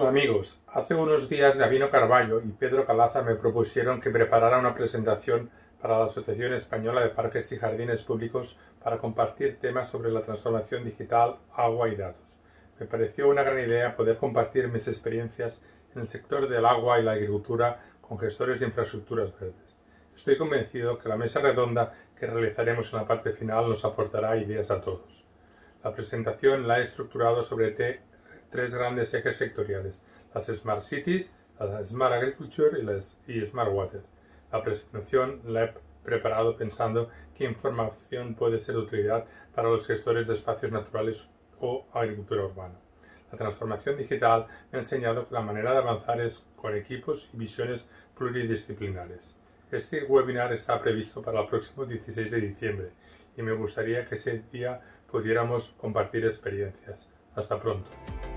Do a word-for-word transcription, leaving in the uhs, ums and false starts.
Hola amigos, hace unos días Gabino Carballo y Pedro Calaza me propusieron que preparara una presentación para la Asociación Española de Parques y Jardines Públicos para compartir temas sobre la transformación digital, agua y datos. Me pareció una gran idea poder compartir mis experiencias en el sector del agua y la agricultura con gestores de infraestructuras verdes. Estoy convencido que la mesa redonda que realizaremos en la parte final nos aportará ideas a todos. La presentación la he estructurado sobre te tres grandes ejes sectoriales, las Smart Cities, la Smart Agriculture y, las, y Smart Water. La presentación la he preparado pensando qué información puede ser de utilidad para los gestores de espacios naturales o agricultura urbana. La transformación digital me ha enseñado que la manera de avanzar es con equipos y visiones pluridisciplinares. Este webinar está previsto para el próximo dieciséis de diciembre y me gustaría que ese día pudiéramos compartir experiencias. Hasta pronto.